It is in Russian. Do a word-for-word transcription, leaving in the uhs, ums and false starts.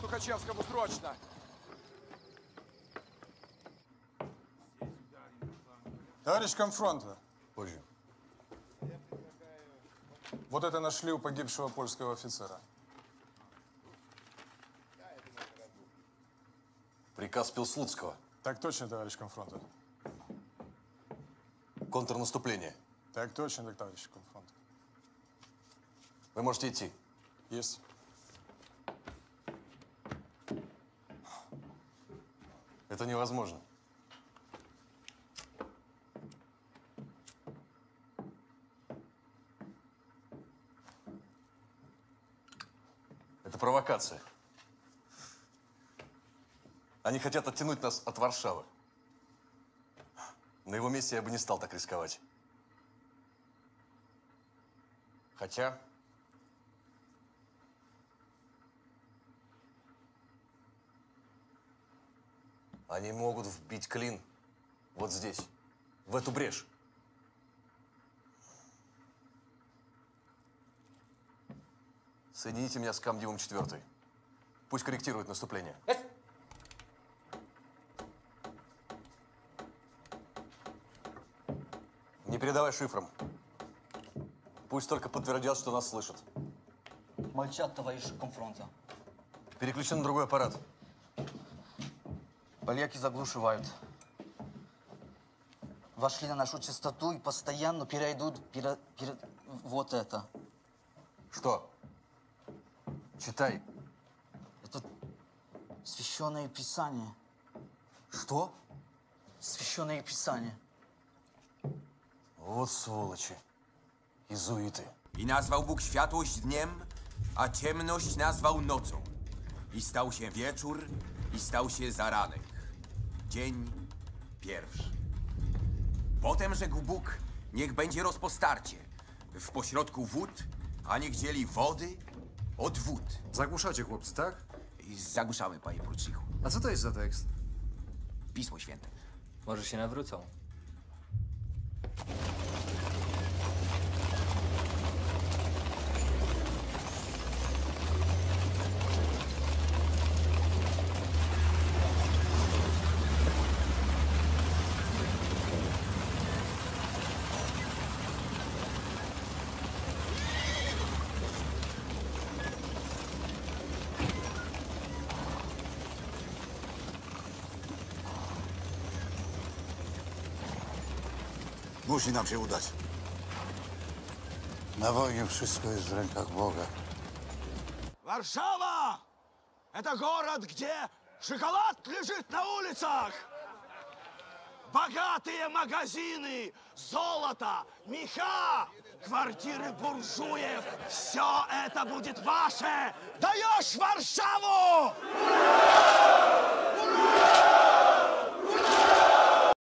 Тухачевскому срочно! Товарищ комфронта. Позже. Вот это нашли у погибшего польского офицера. Приказ Пилсудского. Так точно, товарищ комфронта. Контрнаступление. Так точно, так, товарищ комфронта. Вы можете идти. Есть. Это невозможно. Это провокация. Они хотят оттянуть нас от Варшавы. На его месте я бы не стал так рисковать. Хотя... Они могут вбить клин вот здесь, в эту брешь. Соедините меня с комдивом четвертой. Пусть корректирует наступление. Не передавай шифром. Пусть только подтвердят, что нас слышат. Молчат, товарищ комфронта. Переключен на другой аппарат. Поляки заглушивают. Вошли на нашу частоту и постоянно перейдут перед, перед вот это. Что? Читай. Это священное писание. Что? Священное писание. Вот сволочи. Иезуиты. I nazwał Bóg światłość dniem, a ciemność nazwał nocą. I stał się wieczór, i stał się zaranek. Dzień pierwszy. Potem rzekł Bóg, niech będzie rozpostarcie w pośrodku wód, a niech dzieli wody od wód. Zagłuszacie, chłopcy, tak? I zagłuszamy, panie poruczniku. A co to jest za tekst? Pismo Święte. Może się nawrócą. Musi nam się udać. Na wojnie wszystko jest w rękach Boga. Варшава! Это город, где шоколад лежит на улицах! Богатые магазины, золото, меха, квартиры буржуев. Все это будет ваше! Даешь Варшаву! Ура!